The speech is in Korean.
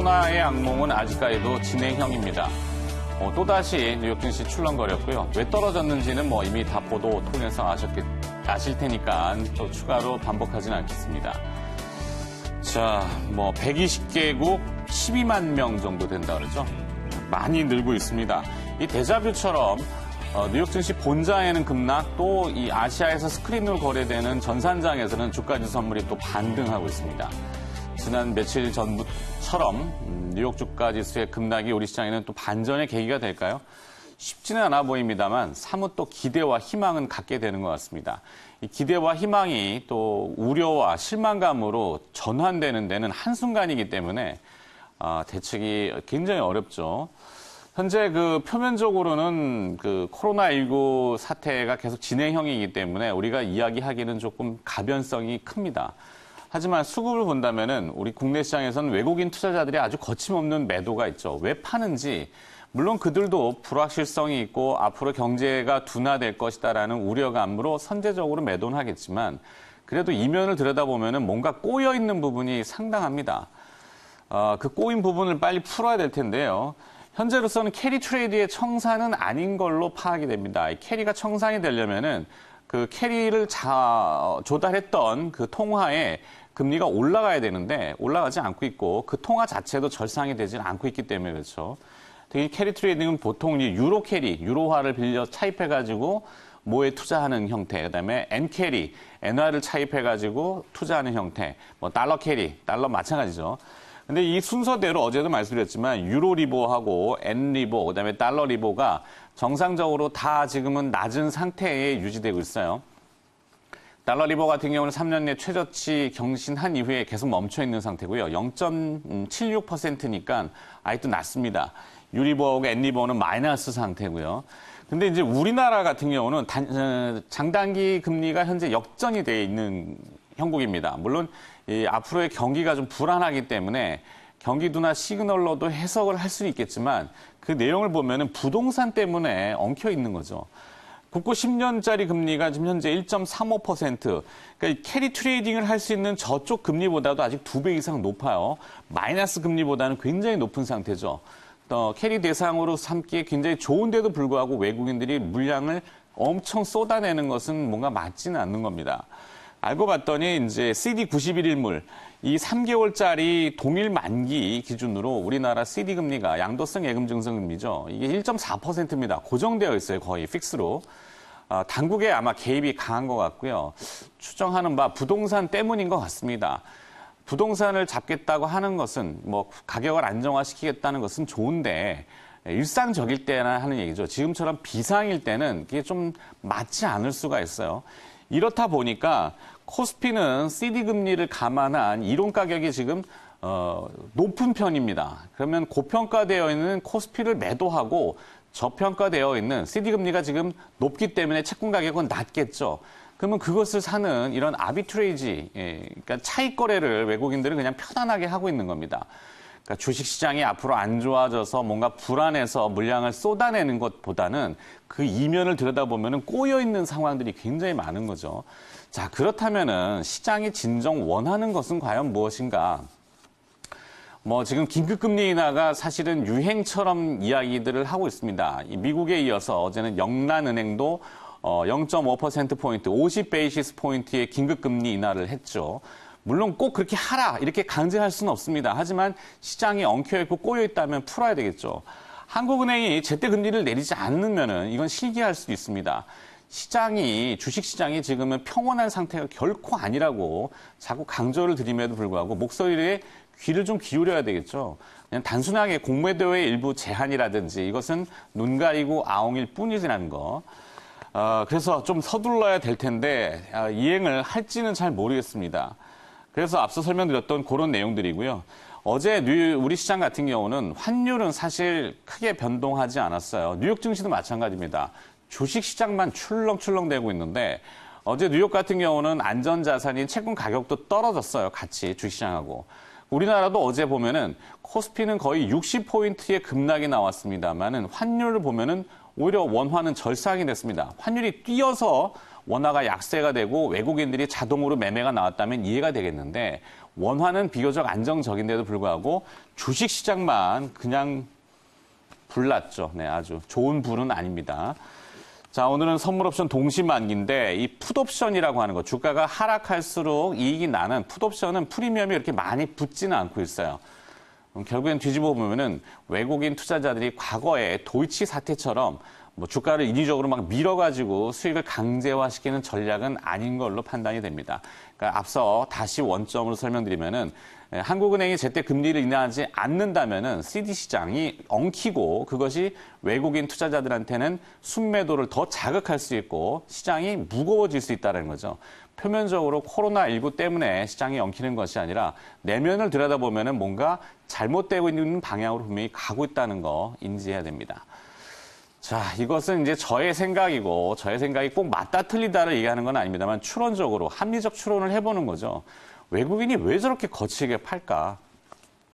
코로나의 악몽은 아직까지도 진행형입니다. 또다시 뉴욕 증시 출렁거렸고요. 왜 떨어졌는지는 이미 다 보도 통해서 아실 테니까 또 추가로 반복하지는 않겠습니다. 자, 120개국 12만 명 정도 된다 그러죠. 많이 늘고 있습니다. 이 데자뷰처럼 뉴욕 증시 본장에는 급락, 또 이 아시아에서 스크린으로 거래되는 전산장에서는 주가지 선물이 또 반등하고 있습니다. 지난 며칠 전처럼 뉴욕 주가 지수의 급락이 우리 시장에는 또 반전의 계기가 될까요? 쉽지는 않아 보입니다만 사뭇 또 기대와 희망은 갖게 되는 것 같습니다. 이 기대와 희망이 또 우려와 실망감으로 전환되는 데는 한순간이기 때문에 대책이 굉장히 어렵죠. 현재 표면적으로는 코로나19 사태가 계속 진행형이기 때문에 우리가 이야기하기는 조금 가변성이 큽니다. 하지만 수급을 본다면은 우리 국내 시장에서는 외국인 투자자들이 아주 거침없는 매도가 있죠. 왜 파는지, 물론 그들도 불확실성이 있고 앞으로 경제가 둔화될 것이다라는 우려감으로 선제적으로 매도는 하겠지만 그래도 이면을 들여다보면은 뭔가 꼬여 있는 부분이 상당합니다. 그 꼬인 부분을 빨리 풀어야 될 텐데요. 현재로서는 캐리 트레이드의 청산은 아닌 걸로 파악이 됩니다. 이 캐리가 청산이 되려면은 그 캐리를 조달했던 그 통화에 금리가 올라가야 되는데 올라가지 않고 있고 그 통화 자체도 절상이 되지 않고 있기 때문에 그렇죠. 특히 캐리 트레이딩은 보통 유로 캐리, 유로화를 빌려 차입해가지고 뭐에 투자하는 형태, 그다음에 엔 캐리, 엔화를 차입해가지고 투자하는 형태, 달러 캐리, 달러 마찬가지죠. 근데 이 순서대로 어제도 말씀드렸지만 유로 리보하고 엔 리보, 그다음에 달러 리보가 정상적으로 다 지금은 낮은 상태에 유지되고 있어요. 달러 리보 같은 경우는 3년 내 최저치 경신한 이후에 계속 멈춰 있는 상태고요. 0.76%니까 아직도 낮습니다. 유리보하고 엔 리보는 마이너스 상태고요. 근데 이제 우리나라 같은 경우는 장단기 금리가 현재 역전이 돼 있는 형국입니다. 물론 앞으로의 경기가 좀 불안하기 때문에 경기 둔화 시그널로도 해석을 할 수는 있겠지만 그 내용을 보면은 부동산 때문에 엉켜 있는 거죠. 국고 10년짜리 금리가 지금 현재 1.35%. 그러니까 캐리 트레이딩을 할 수 있는 저쪽 금리보다도 아직 2배 이상 높아요. 마이너스 금리보다는 굉장히 높은 상태죠. 캐리 대상으로 삼기에 굉장히 좋은데도 불구하고 외국인들이 물량을 엄청 쏟아내는 것은 뭔가 맞지는 않는 겁니다. 알고 봤더니 이제 CD 91일물, 이 3개월짜리 동일 만기 기준으로 우리나라 CD 금리가 양도성 예금 증서 금리죠. 이게 1.4%입니다. 고정되어 있어요. 거의 픽스로. 당국에 아마 개입이 강한 것 같고요. 추정하는 바 부동산 때문인 것 같습니다. 부동산을 잡겠다고 하는 것은 가격을 안정화시키겠다는 것은 좋은데 일상적일 때나 하는 얘기죠. 지금처럼 비상일 때는 그게 좀 맞지 않을 수가 있어요. 이렇다 보니까 코스피는 CD 금리를 감안한 이론 가격이 지금 높은 편입니다. 그러면 고평가되어 있는 코스피를 매도하고 저평가되어 있는 CD 금리가 지금 높기 때문에 채권 가격은 낮겠죠. 그러면 그것을 사는 이런 아비트레이지, 그러니까 차익 거래를 외국인들은 그냥 편안하게 하고 있는 겁니다. 그러니까 주식시장이 앞으로 안 좋아져서 뭔가 불안해서 물량을 쏟아내는 것보다는 그 이면을 들여다보면 꼬여있는 상황들이 굉장히 많은 거죠. 자, 그렇다면은 시장이 진정 원하는 것은 과연 무엇인가? 지금 긴급금리 인하가 사실은 유행처럼 이야기들을 하고 있습니다. 미국에 이어서 어제는 영란은행도 0.5%포인트, 50베이시스 포인트의 긴급금리 인하를 했죠. 물론 꼭 그렇게 하라 이렇게 강제할 수는 없습니다. 하지만 시장이 엉켜있고 꼬여있다면 풀어야 되겠죠. 한국은행이 제때 금리를 내리지 않으면 이건 실기할 수도 있습니다. 주식시장이 지금은 평온한 상태가 결코 아니라고 자꾸 강조를 드림에도 불구하고 목소리에 귀를 좀 기울여야 되겠죠. 그냥 단순하게 공매도의 일부 제한이라든지 이것은 눈 가리고 아웅일 뿐이라는 거. 그래서 좀 서둘러야 될 텐데 이행을 할지는 잘 모르겠습니다. 그래서 앞서 설명드렸던 그런 내용들이고요. 어제 우리 시장 같은 경우는 환율은 사실 크게 변동하지 않았어요. 뉴욕 증시도 마찬가지입니다. 주식시장만 출렁출렁대고 있는데 어제 뉴욕 같은 경우는 안전자산인 채권 가격도 떨어졌어요. 같이 주식시장하고. 우리나라도 어제 보면은 코스피는 거의 60포인트의 급락이 나왔습니다만은 환율을 보면은 오히려 원화는 절상이 됐습니다. 환율이 뛰어서 원화가 약세가 되고 외국인들이 자동으로 매매가 나왔다면 이해가 되겠는데 원화는 비교적 안정적인데도 불구하고 주식시장만 그냥 불났죠. 네, 아주 좋은 불은 아닙니다. 자, 오늘은 선물옵션 동시만기인데 이 풋옵션이라고 하는 거, 주가가 하락할수록 이익이 나는 풋옵션은 프리미엄이 그렇게 많이 붙지는 않고 있어요. 결국엔 뒤집어 보면은 외국인 투자자들이 과거에 도이치 사태처럼 뭐 주가를 인위적으로 막 밀어가지고 수익을 강제화시키는 전략은 아닌 걸로 판단이 됩니다. 그러니까 앞서 다시 원점으로 설명드리면은 한국은행이 제때 금리를 인하하지 않는다면은 CD 시장이 엉키고 그것이 외국인 투자자들한테는 순매도를 더 자극할 수 있고 시장이 무거워질 수 있다는 거죠. 표면적으로 코로나19 때문에 시장이 엉키는 것이 아니라 내면을 들여다보면은 뭔가 잘못되고 있는 방향으로 분명히 가고 있다는 거 인지해야 됩니다. 자, 이것은 이제 저의 생각이고 저의 생각이 꼭 맞다 틀리다를 얘기하는 건 아닙니다만 추론적으로 합리적 추론을 해보는 거죠. 외국인이 왜 저렇게 거칠게 팔까?